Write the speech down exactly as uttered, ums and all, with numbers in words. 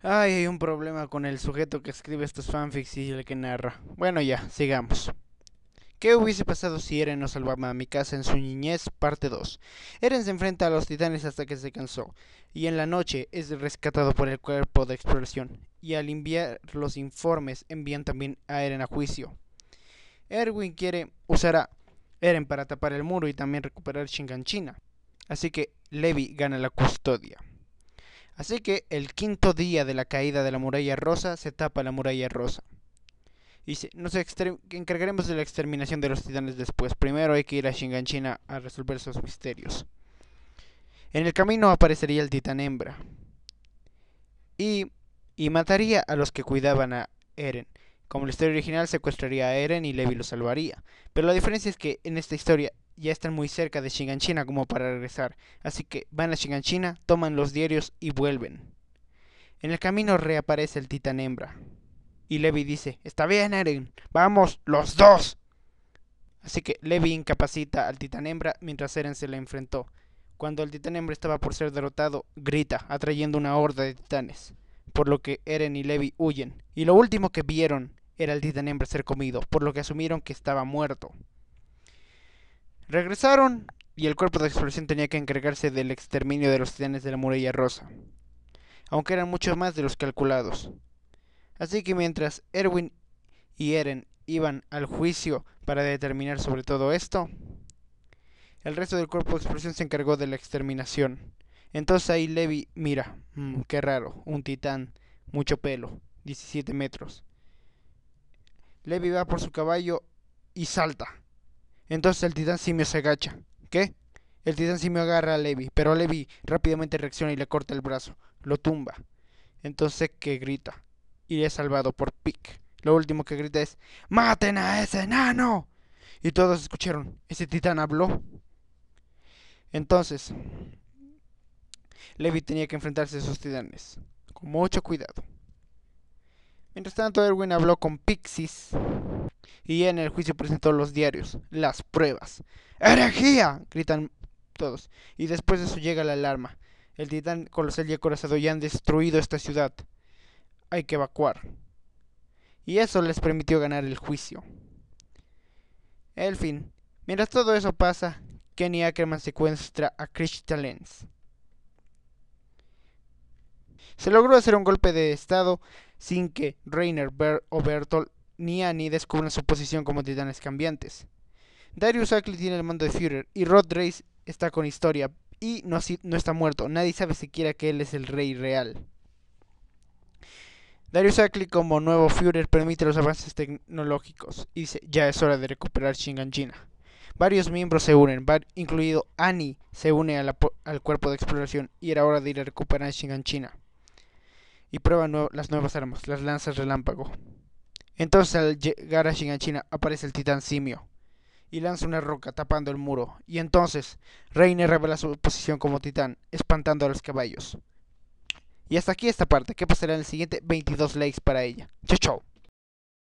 Ay, hay un problema con el sujeto que escribe estos fanfics y el que narra. Bueno, ya, sigamos. ¿Qué hubiese pasado si Eren no salvaba a Mikasa en su niñez? Parte dos. Eren se enfrenta a los titanes hasta que se cansó, y en la noche es rescatado por el cuerpo de exploración, y al enviar los informes envían también a Eren a juicio. Erwin quiere usar a Eren para tapar el muro y también recuperar Shinganshina, así que Levi gana la custodia. Así que el quinto día de la caída de la muralla rosa se tapa la muralla rosa. Y se, nos encargaremos de la exterminación de los titanes después. Primero hay que ir a Shinganshina a resolver esos misterios. En el camino aparecería el titán hembra. Y, y mataría a los que cuidaban a Eren. Como en la historia original secuestraría a Eren y Levi lo salvaría. Pero la diferencia es que en esta historia ya están muy cerca de Shinganshina como para regresar. Así que van a Shinganshina, toman los diarios y vuelven. En el camino reaparece el titán hembra. Y Levi dice, está bien Eren, vamos los dos. Así que Levi incapacita al titán hembra mientras Eren se le enfrentó. Cuando el titán hembra estaba por ser derrotado, grita, atrayendo una horda de titanes. Por lo que Eren y Levi huyen. Y lo último que vieron era el titán hembra ser comido, por lo que asumieron que estaba muerto. Regresaron y el cuerpo de exploración tenía que encargarse del exterminio de los titanes de la muralla rosa. Aunque eran muchos más de los calculados. Así que mientras Erwin y Eren iban al juicio para determinar sobre todo esto, el resto del cuerpo de explosión se encargó de la exterminación. Entonces ahí Levi mira, mmm, qué raro, un titán, mucho pelo, diecisiete metros. Levi va por su caballo y salta. Entonces el titán simio se agacha. ¿Qué? El titán simio agarra a Levi, pero Levi rápidamente reacciona y le corta el brazo, lo tumba. Entonces que grita y es salvado por Pick. Lo último que grita es ¡maten a ese enano! Y todos escucharon, ese titán habló. Entonces, Levi tenía que enfrentarse a esos titanes, con mucho cuidado. Mientras tanto, Erwin habló con Pixis y en el juicio presentó los diarios, las pruebas. ¡Herejía! Gritan todos. Y después de eso llega la alarma. El titán colosal y acorazado ya han destruido esta ciudad. Hay que evacuar. Y eso les permitió ganar el juicio. El fin. Mientras todo eso pasa, Kenny Ackerman secuestra a Crystal Lens. Se logró hacer un golpe de estado sin que Reiner, Ber o Bertolt ni Annie descubran su posición como titanes cambiantes. Darius Ackley tiene el mando de Führer y Rod Reis está con historia y no, no está muerto. Nadie sabe siquiera que él es el rey real. Darius Ackley como nuevo Führer permite los avances tecnológicos y dice ya es hora de recuperar Shinganshina. Varios miembros se unen, incluido Annie se une a la, al cuerpo de exploración y era hora de ir a recuperar Shinganshina. Y prueba nuevo, las nuevas armas, las lanzas relámpago. Entonces al llegar a Shinganshina aparece el titán simio y lanza una roca tapando el muro. Y entonces Reiner revela su posición como titán, espantando a los caballos. Y hasta aquí esta parte. ¿Qué pasará en el siguiente? veintidós likes para ella. Chau chau.